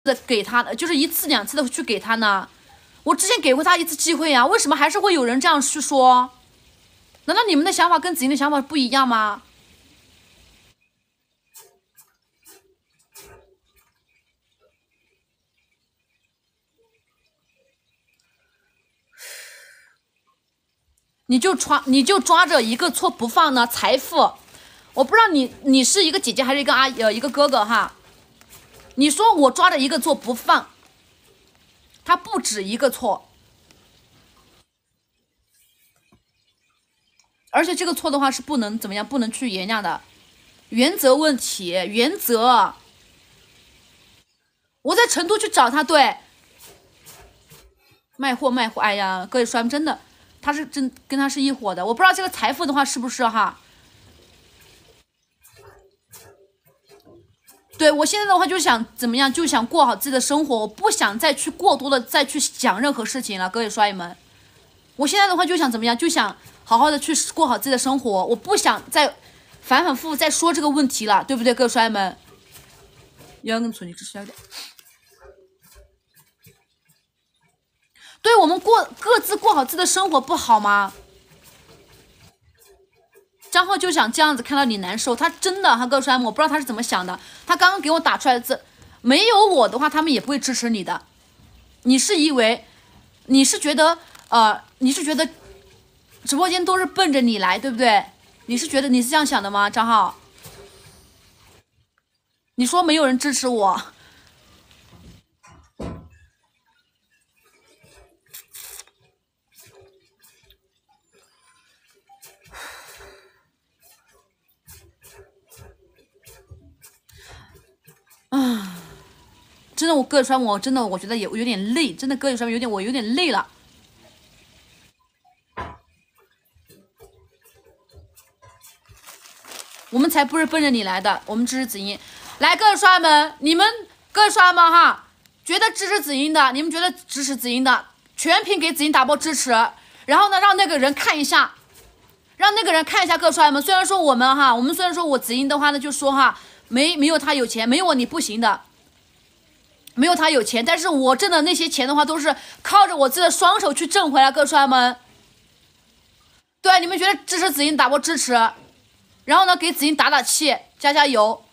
的给他，就是一次两次的去给他呢？我之前给过他一次机会呀，为什么还是会有人这样去说？难道你们的想法跟子英的想法不一样吗？你就抓着一个错不放呢？财富，我不知道你是一个姐姐还是一个一个哥哥哈？你说我抓着一个错不放，他不止一个错，而且这个错的话是不能怎么样，不能去原谅的，原则问题，原则。我在成都去找他，对，卖货，哎呀，各位说真的，他是真跟他是一伙的，我不知道这个财富的话是不是哈。对，我现在的话就想怎么样，就想过好自己的生活，我不想再去过多的再去想任何事情了，各位刷友们。我现在的话就想怎么样，就想好好的去过好自己的生活，我不想再反复复再说这个问题了，对不对，各位刷友们？要跟存你支持一点。对，我们各自过好自己的生活不好吗？张浩就想这样子看到你难受，他真的，各位刷友们，我不知道他是怎么想的。他刚刚给我打出来的字，没有我的话，他们也不会支持你的。你是以为，你是觉得直播间都是奔着你来，对不对？你是觉得你是这样想的吗，张浩？你说没有人支持我。啊，真的，我各位刷我真的我觉得有点累，真的各位刷我有点累了。我们才不是奔着你来的，我们支持子英。来，各位刷们，你们各位刷们哈，觉得支持子英的，你们觉得支持子英的，全屏给子英打波支持。然后呢，让那个人看一下，各位刷们。虽然说我们虽然说我子英的话呢，就说哈，没有他有钱，没有我你不行的。没有他有钱，但是我挣的那些钱的话，都是靠着我自己的双手去挣回来，各位刷友们。对，你们觉得支持子英打波支持，然后呢，给子英打打气，加油。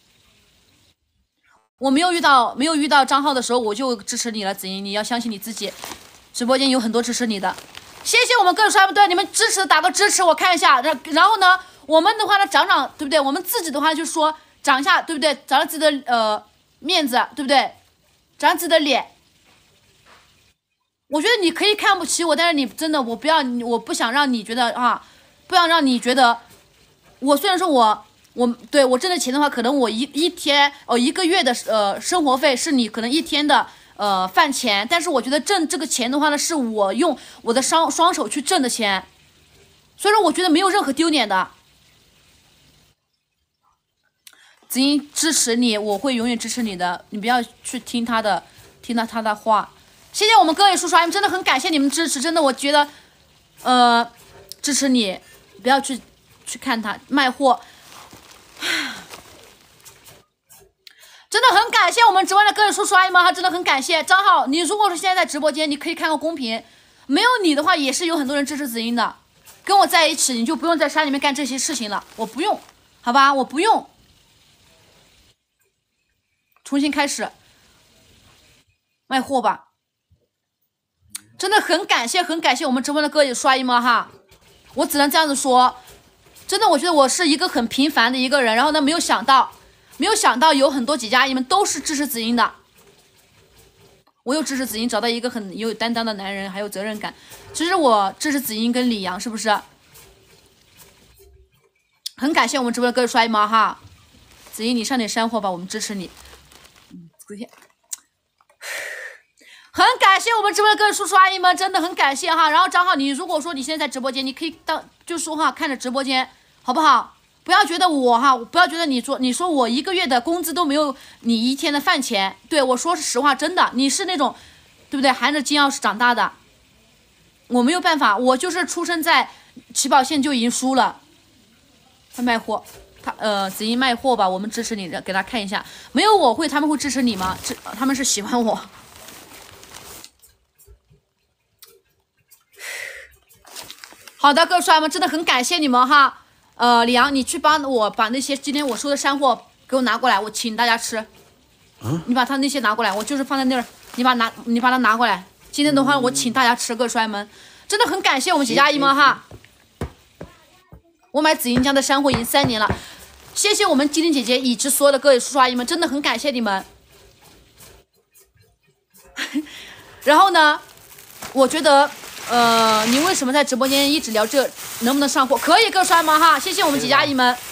我没有遇到张浩的时候，我就支持你了，子英，你要相信你自己。直播间有很多支持你的，谢谢我们各位刷友们对你们支持打个支持，我看一下。然后呢，我们的话呢，长对不对？我们自己的话就说长一下，对不对？长了自己的面子，对不对？长自己的脸，我觉得你可以看不起我，但是你真的，我不想让你觉得不想让你觉得，我虽然说对我挣的钱的话，可能我一天一个月的生活费是你可能一天的饭钱，但是我觉得挣这个钱的话呢，是我用我的双手去挣的钱，所以说我觉得没有任何丢脸的。子英支持你，我会永远支持你的，你不要去听他的话。谢谢我们各位叔叔阿姨们，真的很感谢你们支持，真的我觉得，支持你，不要去看他卖货，真的很感谢我们直播间的各位叔叔阿姨们哈，真的很感谢张浩。你如果说现在在直播间，你可以看个公屏，没有你的话，也是有很多人支持子英的，跟我在一起，你就不用在山里面干这些事情了，我不用，好吧，我不用。重新开始卖货吧，真的很感谢我们直播的各位刷姨们哈，我只能这样子说，真的我觉得我是一个很平凡的一个人，然后呢没有想到有很多姐姐阿姨们都是支持子英的，我又支持子英找到一个很有担当的男人，还有责任感，其实我支持子英跟李阳是不是？很感谢我们直播的各位刷姨们哈，子英你上点山货吧，我们支持你。很感谢我们直播的各位叔叔阿姨们，真的很感谢哈。然后张浩，你如果说你现在在直播间，你可以就说话看着直播间，好不好？不要觉得不要觉得你说我一个月的工资都没有你一天的饭钱。对我说实话，真的，你是那种对不对？含着金钥匙长大的，我没有办法，我就是出生在起跑线就已经输了。卖货， 子英卖货吧，我们支持你，给他看一下。没有我会，他们会支持你吗？他们是喜欢我。好的，各位帅们，真的很感谢你们哈。李阳，你去帮我把那些今天我说的山货给我拿过来，我请大家吃。你把他那些拿过来，我就是放在那儿，你把它拿过来。今天的话，我请大家吃，各位帅们，真的很感谢我们姐姐阿姨们哈。我买紫英家的山货已经3年了，谢谢我们精灵姐姐以及所有的各位叔叔阿姨们，真的很感谢你们。然后呢，我觉得你为什么在直播间一直聊这能不能上货？可以，各位帅们哈，谢谢我们姐姐阿姨们。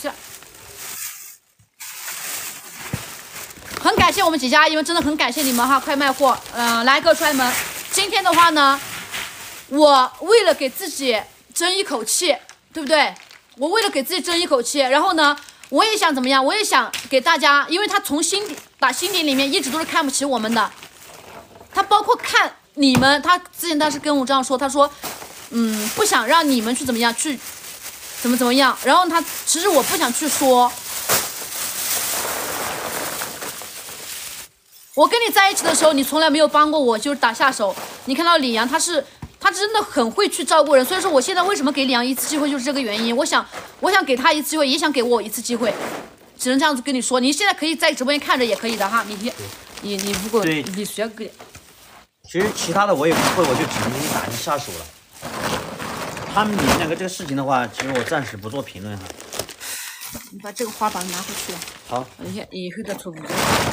很感谢我们姐姐阿姨们，真的很感谢你们哈，快卖货。来，各位帅们，今天的话呢，我为了给自己争一口气。对不对？我为了给自己争一口气，然后呢，我也想怎么样？我也想给大家，因为他从心底里面一直都是看不起我们的，他包括看你们，他之前是跟我这样说，他说，不想让你们去怎么样，去怎么样，然后其实我不想去说，我跟你在一起的时候，你从来没有帮过我，就是打下手。你看到李阳，他真的很会去照顾人，所以说我现在为什么给李阳一次机会，就是这个原因。我想给他一次机会，也想给我一次机会，只能这样子跟你说。你现在可以在直播间看着也可以的哈，你如果你需要给， 其实其他的我也不会，我就只能给你打一下手了。他们你们两个这个事情的话，其实我暂时不做评论哈。 你把这个花瓣拿回去了。 好， 以后再出五个。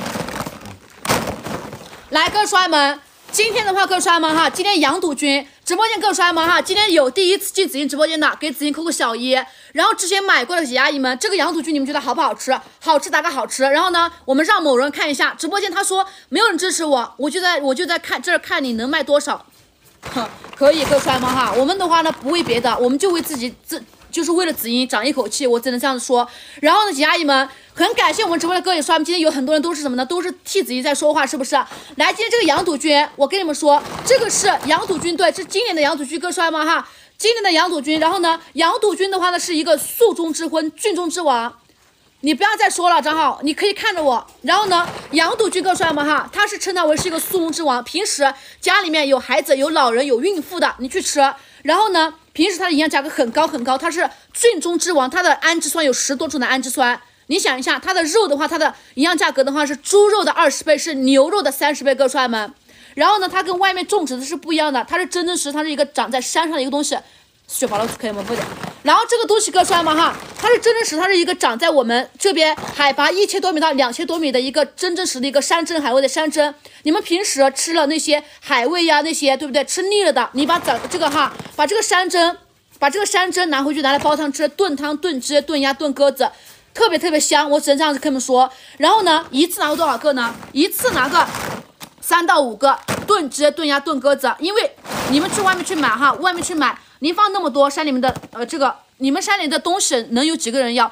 来，各位帅们。今天的话，各位帅们哈，今天杨赌君直播间各位帅们哈，今天有第一次进紫英直播间的，给紫英扣个小一。然后之前买过的姐姐阿姨们，这个杨赌君你们觉得好不好吃？好吃打个好吃。然后呢，我们让某人看一下直播间，他说没有人支持我，我就在看这儿看你能卖多少。可以，各位帅们哈，我们的话呢不为别的，我们就为就是为了紫英长一口气，我只能这样子说。然后呢，姐姐阿姨们，很感谢我们直播的各位帅们，今天有很多人都是什么呢？都是替紫英在说话，是不是？来，今天这个杨赌君，我跟你们说，这个是杨赌君，对，是今年的杨赌君，各位帅们哈，今年的杨赌君。然后呢，杨赌君的话呢是一个素中之婚，郡中之王。你不要再说了，张浩，你可以看着我。然后呢，杨赌君各位帅们哈，他是称他为是一个素中之王，平时家里面有孩子、有老人、有孕妇的，你去吃。然后呢，平时它的营养价格很高很高，它是菌中之王，它的氨基酸有10多种的氨基酸。你想一下，它的肉的话，它的营养价格的话是猪肉的20倍，是牛肉的30倍，各位帅们。然后呢，它跟外面种植的是不一样的，它是真实，它是一个长在山上的一个东西。雪跑了可以吗？不的。然后这个东西各位帅们哈，它是真实，它是一个长在我们这边海拔1000多米到2000多米的一个真实的一个山珍海味的山珍。你们平时吃了那些海味呀，那些对不对？吃腻了的，你把这个哈，把这个山珍拿回去，拿来煲汤吃，炖汤、炖鸡、炖鸭、炖鸽子，特别特别香。我只能这样子跟你们说。然后呢，一次拿个多少个呢？一次拿个3到5个炖鸡、炖鸭、炖鸽子。因为你们去外面去买哈，外面去买。您放那么多山里面的你们山里的东西能有几个人要？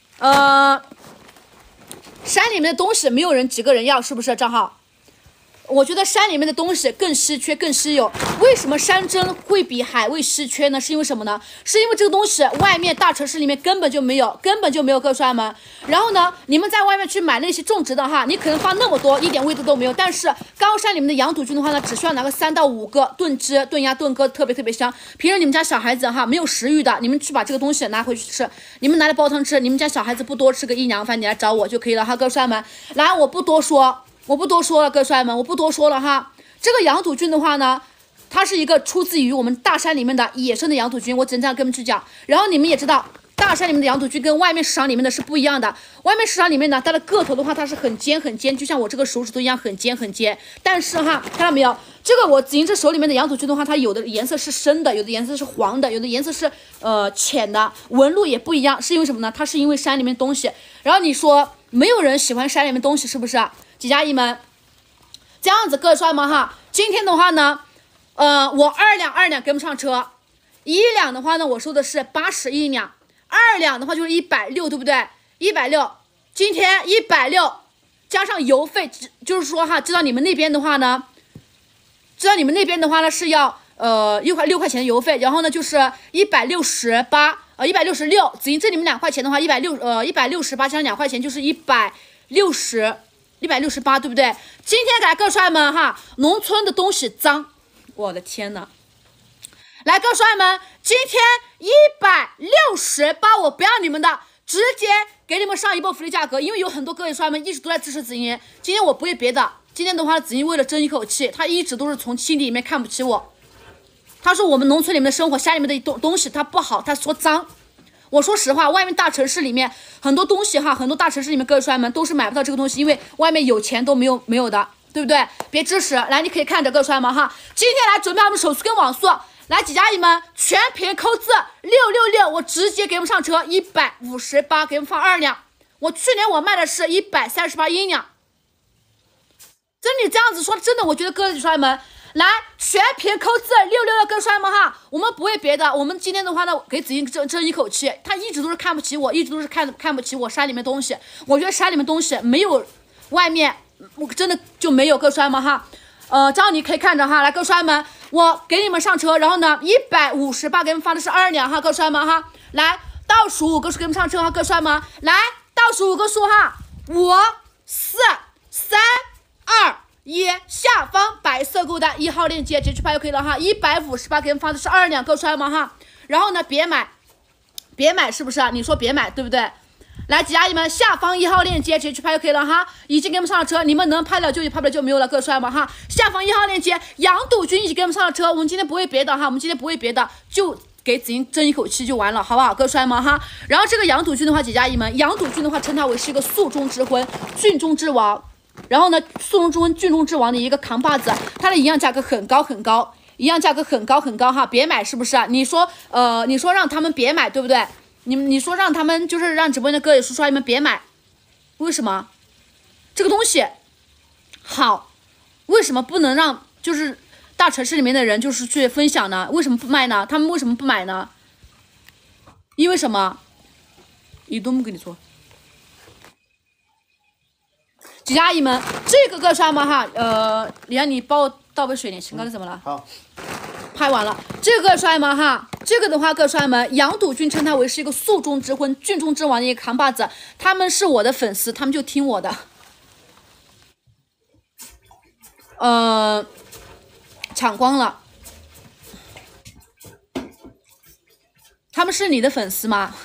山里面的东西没有几个人要，是不是？张浩，我觉得山里面的东西更稀缺、更稀有。为什么山珍会比海味稀缺呢？是因为什么呢？是因为这个东西外面大城市里面根本就没有，各位帅们。然后呢，你们在外面去买那些种植的哈，你可能放那么多，一点味道都没有。但是高山里面的杨赌君的话呢，只需要拿个3到5个炖鸡、炖鸭、炖鸽，特别特别香。平时你们家小孩子哈没有食欲的，你们去把这个东西拿回去吃，你们拿来煲汤吃。你们家小孩子不多吃个1两饭，你来找我就可以了哈，各位帅们。来，我不多说了，各位帅们，我不多说了哈。这个杨赌君的话呢，它是一个出自于我们大山里面的野生的杨赌君，我只能这样跟你们去讲。然后你们也知道，大山里面的杨赌君跟外面市场里面的是不一样的。外面市场里面呢，它的个头的话，它是很尖，就像我这个手指头一样很尖。但是哈，看到没有？这个我紫英这手里面的杨赌君的话，它有的颜色是深的，有的颜色是黄的，有的颜色是浅的，纹路也不一样。是因为什么呢？它是因为山里面东西。然后你说没有人喜欢山里面东西，是不是？姐姐阿姨们，这样子各位帅们哈，今天的话呢，我2两跟不上车，1两的话呢，我说的是81两，2两的话就是160，对不对？160，今天160加上邮费，就是说哈，知道你们那边的话呢是要6块钱的邮费，然后呢就是168， 166，紫银这里面2块钱的话，168加上2块钱就是168，对不对？今天来各位帅们哈，农村的东西脏，我的天呐！来各位帅们，今天168，我不要你们的，直接给你们上一波福利价格，因为有很多各位帅们一直都在支持紫银，今天我不为别的，今天的话紫银为了争一口气，他一直都是从心底里面看不起我。他说我们农村里面的生活，家里面的东西他不好，他说脏。我说实话，外面大城市里面很多东西哈，很多大城市里面各位帅们都是买不到这个东西，因为外面有钱都没有的，对不对？别支持，来你可以看着各位帅们哈，今天来准备我们手速跟网速，来几家姨们全屏扣字666，我直接给我们上车158，给我们放2两。我去年我卖的是1381两，真的这样子说，真的我觉得各位帅们。来，全屏扣字666跟帅们哈，我们不为别的，我们今天的话呢，给紫银争一口气，他一直都是看不起我，一直都是看不起我山里面东西，我觉得山里面东西没有外面，我真的就没有各帅们哈，这样你可以看着哈，来各帅们，我给你们上车，然后呢158给你们发的是2两哈，各帅们哈，来倒数5个数给你们上车哈，各帅们，来倒数5个数哈，5、4、3、2。下方白色购单1号链接直接去拍就可以了哈，158给你们发的是2两，各位帅们哈。然后呢，别买是不是啊？你说别买对不对？来，几阿姨们，下方1号链接直接去拍就可以了哈，已经给你们上了车，你们能拍了就拍不了就没有了，各位帅们哈。下方1号链接，杨赌君已经给我们上了车，我们今天不为别的哈，我们今天不为别的，就给紫银争一口气就完了，好不好，各位帅们哈。然后这个杨赌君的话，几阿姨们，杨赌君的话称他为是一个素中之婚，郡中之王。然后呢，素中之婚、郡中之王的一个扛把子，它的营养价格很高，营养价格很高哈，别买是不是啊？你说让他们别买，对不对？你说让他们就是让直播间的各位叔叔阿姨们别买，为什么？这个东西好，为什么不能让就是大城市里面的人就是去分享呢？为什么不卖呢？他们为什么不买呢？因为什么？一都不跟你说。几家阿姨们，这个各帅们哈，李安，你帮我倒杯水，你刚才怎么了？ 好， 拍完了。这个各帅们哈，这个的话，各帅们，杨赌君称他为是一个素中之婚、郡中之王的一个扛把子，他们是我的粉丝，他们就听我的。抢光了。他们是你的粉丝吗？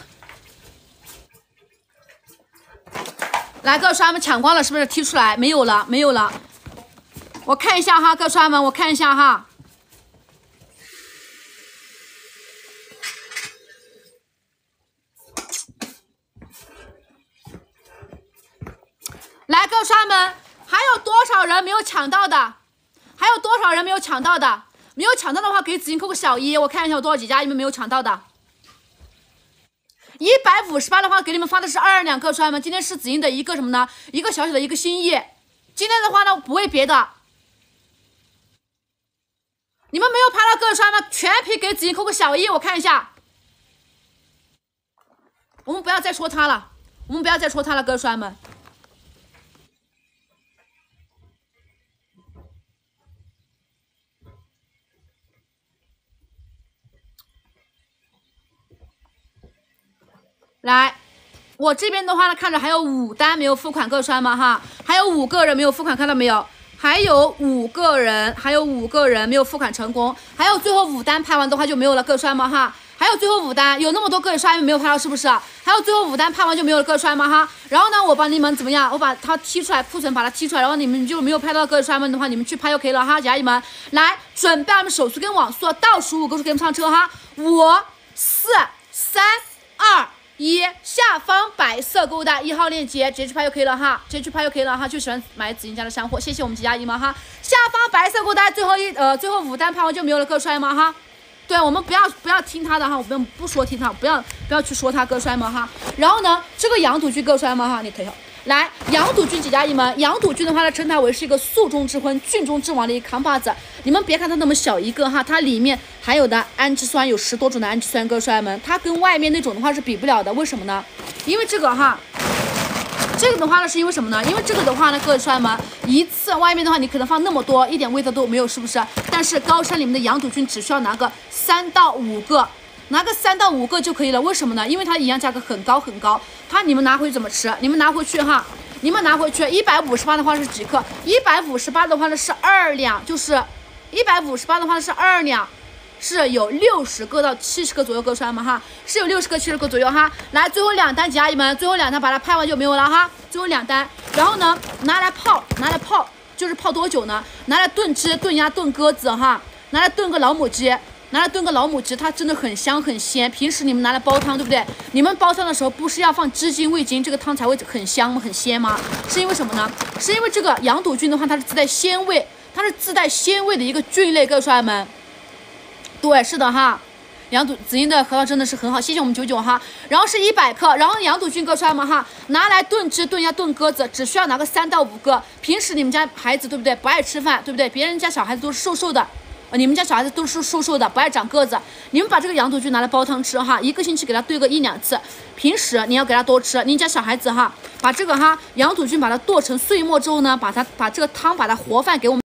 来，各位刷们抢光了，是不是踢出来？没有了，没有了。我看一下哈，各位刷们，我看一下哈。来，各位刷们，还有多少人没有抢到的？还有多少人没有抢到的？没有抢到的话，给紫银扣个小1，我看一下有多少几家你们没有抢到的。158的话，给你们发的是2两，各位帅们，今天是紫银的一个什么呢？一个小小的一个心意。今天的话呢，不为别的，你们没有拍到各位帅们，全屏给紫银扣个小1，我看一下。我们不要再说他了，各位帅们。来，我这边的话呢，看着还有5单没有付款，各位帅们哈，还有5个人没有付款，看到没有？还有5个人没有付款成功，还有最后5单拍完的话就没有了，各位帅们哈。还有最后5单，有那么多各位帅们没有拍到，是不是？还有最后5单拍完就没有了，各位帅们哈。然后呢，我帮你们怎么样？我把它踢出来，库存把它踢出来，然后你们就没有拍到各位帅们的话，你们去拍就可以了哈，家人们。来，准备我们手速跟网速，倒数5个数给我们上车哈，5、4、3、2、1，下方白色购物袋1号链接，直接去拍就可以了哈，就喜欢买紫银家的山货，谢谢我们几家姨们哈。下方白色购物袋最后5单拍完就没有了，各位帅们哈。对，我们不要听他的哈，我们不说听他，不要去说他，各位帅们哈。然后呢，这个杨赌君各位帅们哈，你等一下。来，杨赌君几家姨们，杨赌君的话呢，称他为是一个素中之婚、郡中之王的一个扛把子。你们别看它那么小一个哈，它里面含有的氨基酸有10多种的氨基酸，各位帅们，它跟外面那种的话是比不了的。为什么呢？因为这个哈，这个的话呢是因为什么呢？因为这个的话呢，各位帅们，一次外面的话你可能放那么多，一点味道都没有，是不是？但是高山里面的杨赌君只需要拿个3到5个拿个3到5个就可以了。为什么呢？因为它营养价格很高很高。你们拿回去怎么吃？你们拿回去哈，你们拿回去158的话是几克？158的话呢是2两，就是158的话是2两。是有60个到70个左右，各位帅们哈，是有60个70个左右哈。来，最后2单，姐阿姨们，最后2单把它拍完就没有了哈。最后2单，然后呢，拿来泡，就是泡多久呢？拿来炖鸡、炖鸭、炖鸽子哈，拿来炖个老母鸡，它真的很香很鲜。平时你们拿来煲汤，对不对？你们煲汤的时候不是要放鸡精、味精，这个汤才会很香很鲜吗？是因为什么呢？是因为这个羊肚菌的话，它是自带鲜味，的一个菌类，各位帅们。对，是的哈，羊肚子英的核桃真的是很好，谢谢我们99哈。然后是100克，然后羊肚菌各位帅们哈，拿来炖鸡、炖鸭、炖鸽子，只需要拿个3到5个。平时你们家孩子对不对？不爱吃饭，对不对？别人家小孩子都是瘦瘦的，你们家小孩子都是瘦瘦的，不爱长个子。你们把这个羊肚菌拿来煲汤吃哈，一个星期给他兑个1、2次。平时你要给他多吃，你家小孩子哈，把这个羊肚菌把它剁成碎末之后呢，把这个汤把它活饭给我们。